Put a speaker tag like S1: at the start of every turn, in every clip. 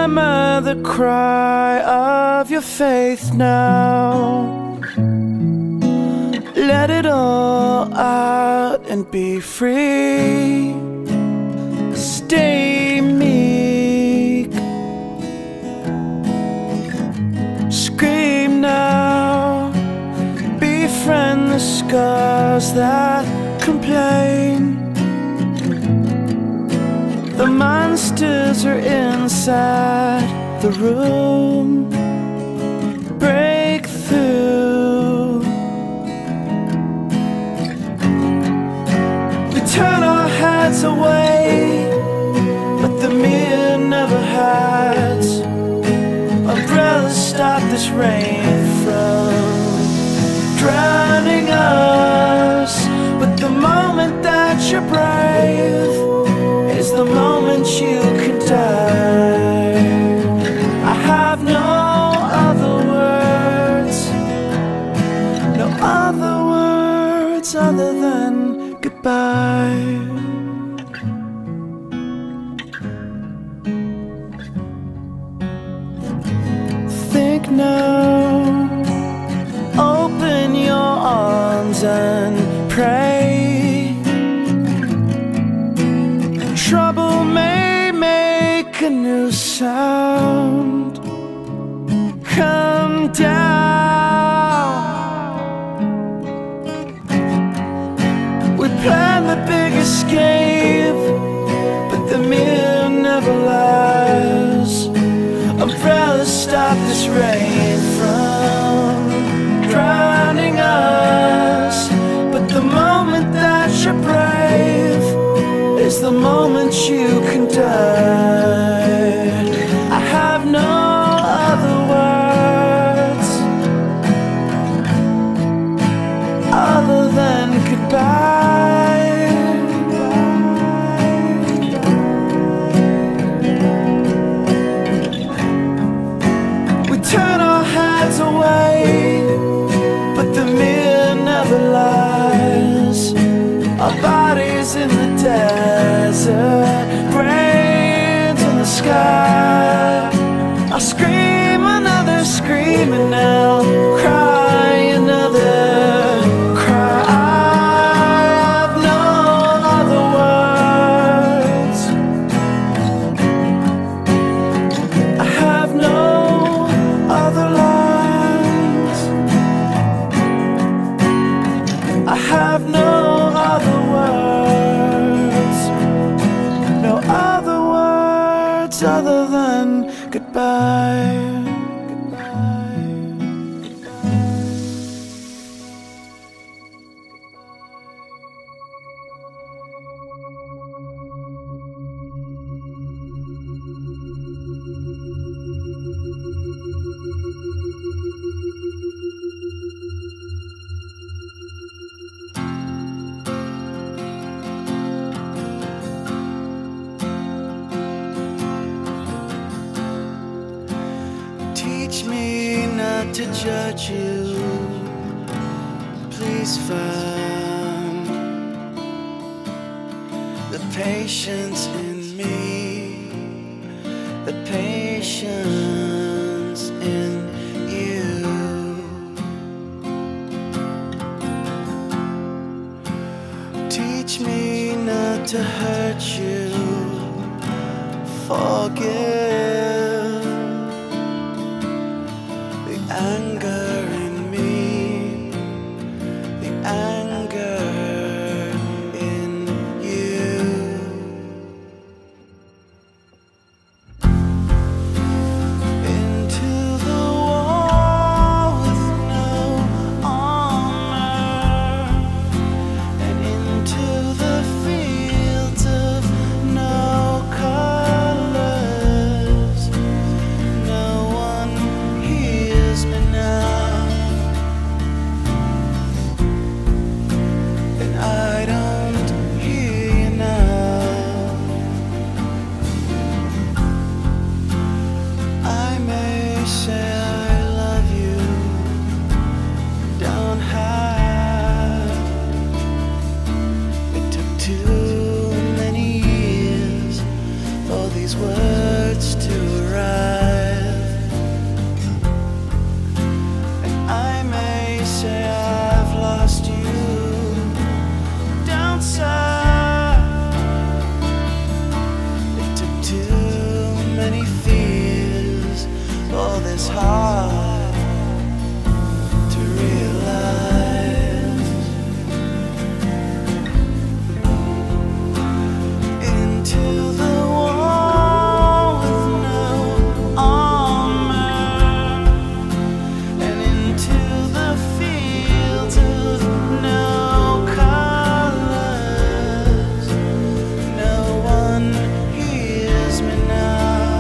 S1: Murmur the cry of your faith now. Let it all out and be free. Stay meek. Scream now. Befriend the scars that complain. The monsters are inside the room. Break through. We turn our heads away, but the mirror never hides. Umbrellas stop this rain from drowning us. But the moment that you're brave is the moment you can die. I have no other words, no other words other than goodbye. Think now, open your arms and pray. Trouble may make a new sound. Come down. We planned the big escape, but the mirror never lies. Umbrellas stop this rain from drowning us. But the moment that you're brave is the moment you can die. I have no other words other than goodbye. We turn our heads away, but the mirror never lies. Our bodies in the desert, brains in the sky. I'll scream another screaming now, cry another cry. I have no other words. I have no other lines. I have no other words, no other words other than goodbye. Teach me not to judge you. Please find the patience in me, the patience in you. Teach me not to hurt you. Forgive anger in me, the anger in you. Into the wall with no armor, and into the fields of no colors. fears all this hard to realize. Into the wall with no armor, and into the fields of no colors. No one hears me now,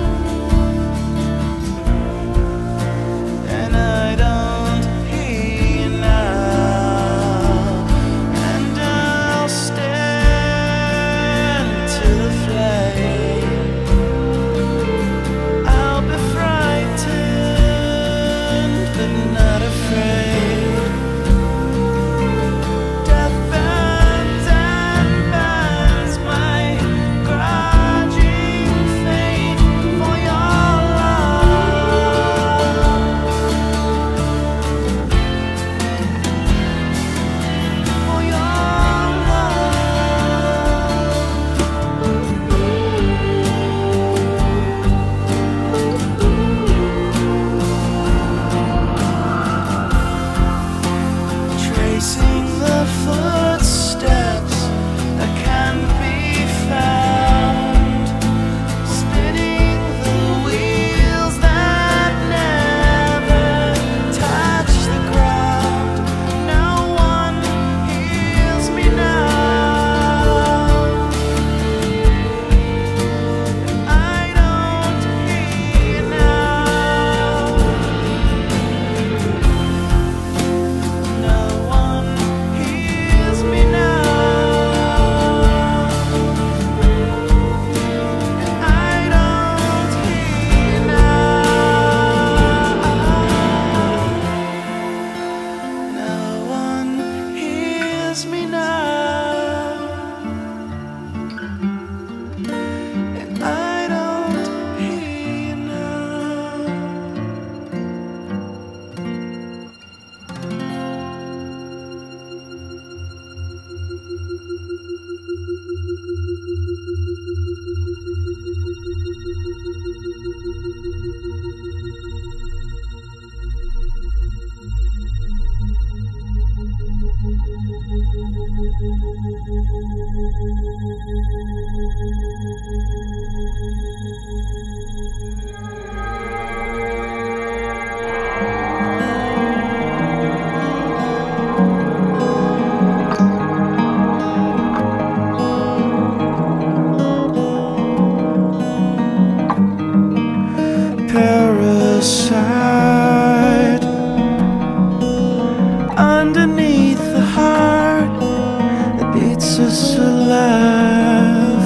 S1: and I don't hear you now. And I'll stand to the flame. I'll be frightened but not afraid. Death burns and burns my grudging fate for your love, for your tracing the footsteps that can't be found, spinning the wheels that never touch the ground. No one hears me now, I don't hear now. No one hears me now, I don't hear now. No one hears me now, and I don't hear now. Parasite underneath the heart that beats us alive.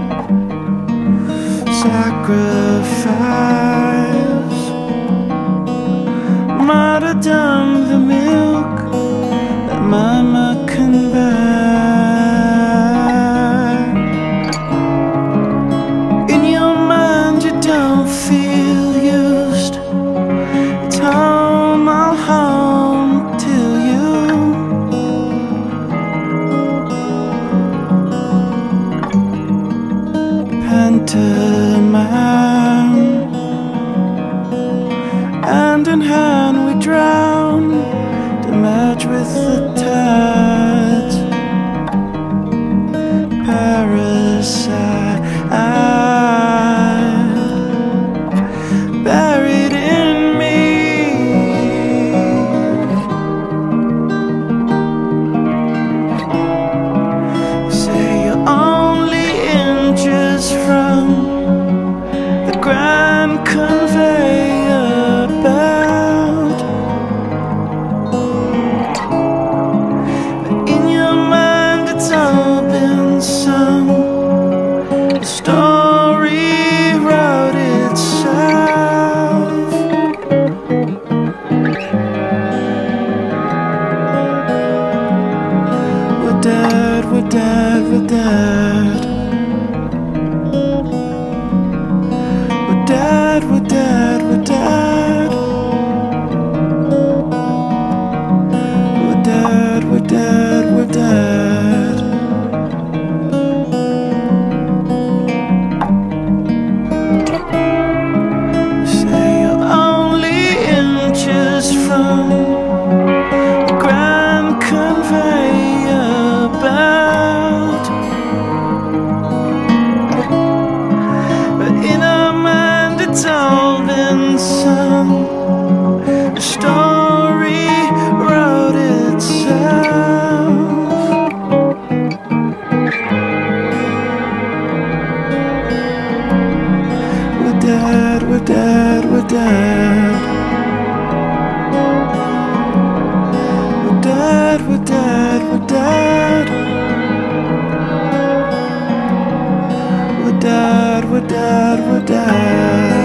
S1: Sacrifice, martyrdom, the milk that mama can buy. In your mind you don't feel used. It's home, I'll home till you. Pantomime, hand in hand we drown to merge with the tides. Parasite buried in me. Say you're only inches from the grand conveyor belt, but in your mind it's all been sung. The story wrote itself. We're dead, we're dead, we're dead. We're dead, we're dead. told and sung. The story wrote itself. We're dead, we're dead, we're dead. We're dead, we're dead, we're dead. We're dead, we're dead, we're dead.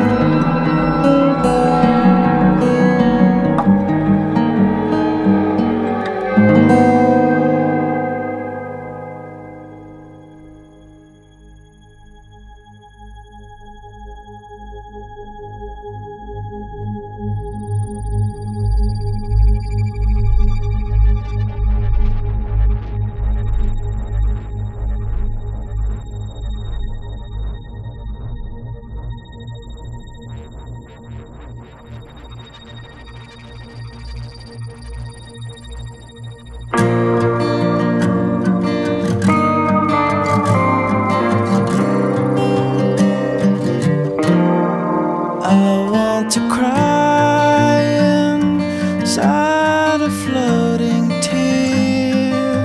S1: To cry inside a floating tear,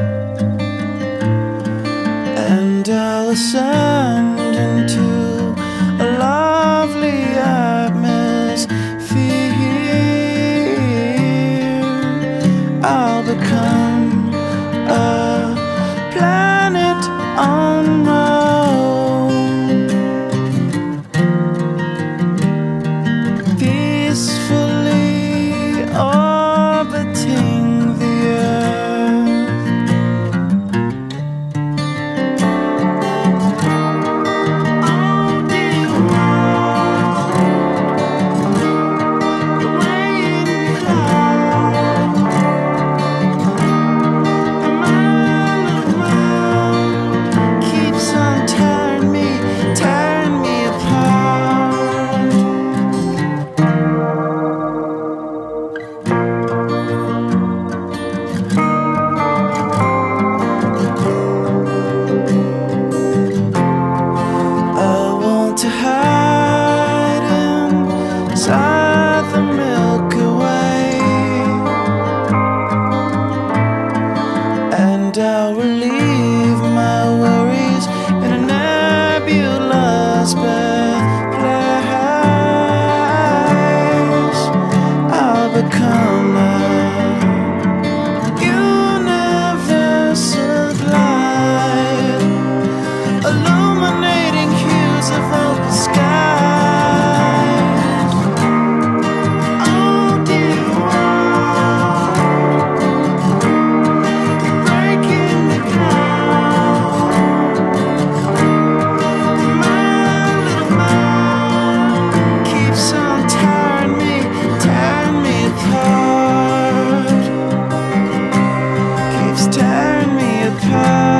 S1: and I'll ascend into a lovely atmosphere. I'll become a planet on my orbiting the earth. All day long, the waiting cloud, and my little mind keeps on tearing me apart. To hide inside the Milky Way, and I'll relieve my worries in a nebulous birthplace. I'll become a universal light, illuminating hues of open skies. All day long, breaking the ground. My little mind keeps on tearing me apart. Keeps tearing me apart.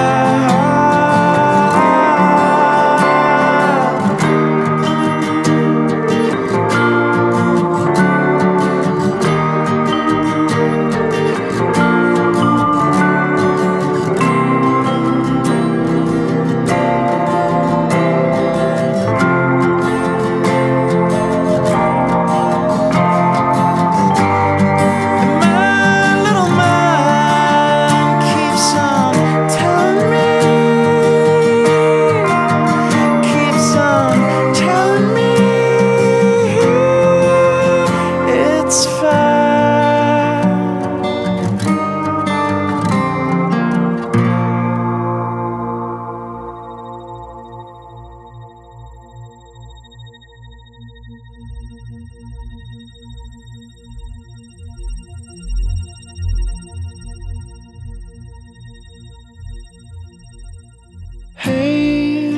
S1: Hey,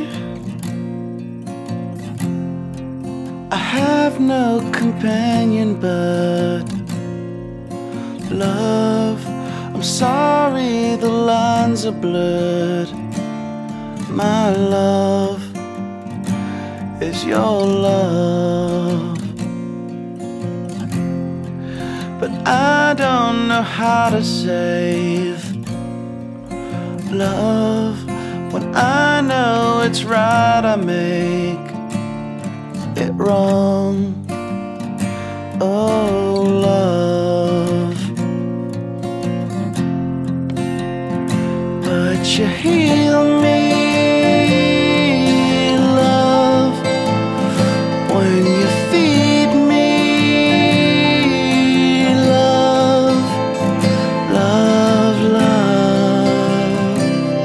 S1: I have no companion but love. I'm sorry the lines are blurred. My love is your love, but I don't know how to save love. When I know it's right, I make it wrong. Oh, love, but you heal me, love, when you feed me, love, love, love.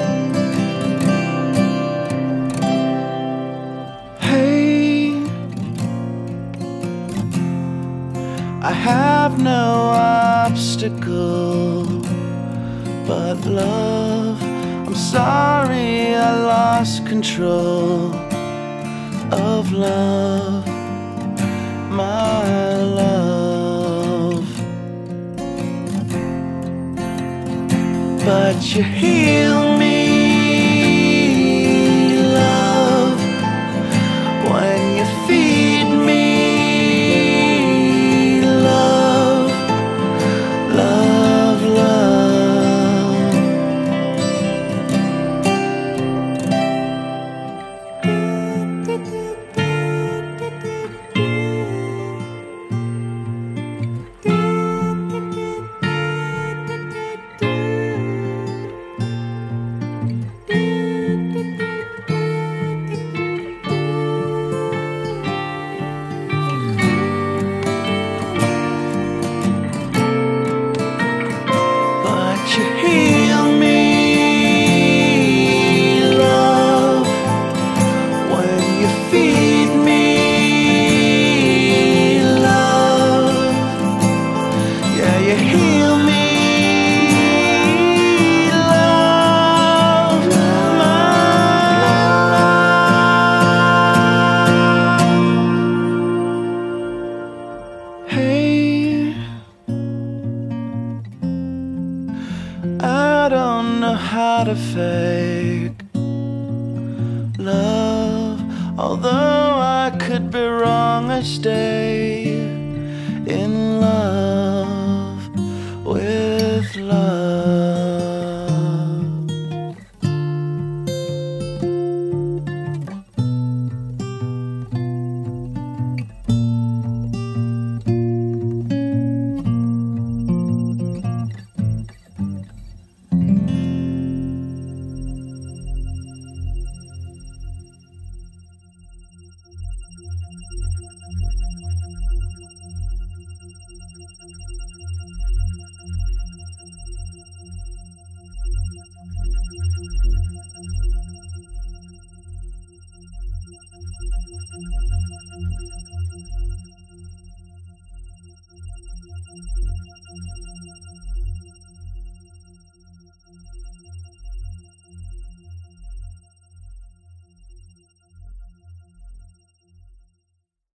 S1: Hey, I have no obstacle but love. I'm sorry I lost control of love, my love. But you heal me, love, when you feed me, love, love, love. You heal me, love, when you feed me, love. Yeah, you heal me, love, my love. Hey, I don't know how to fake love, although I could be wrong, I stay.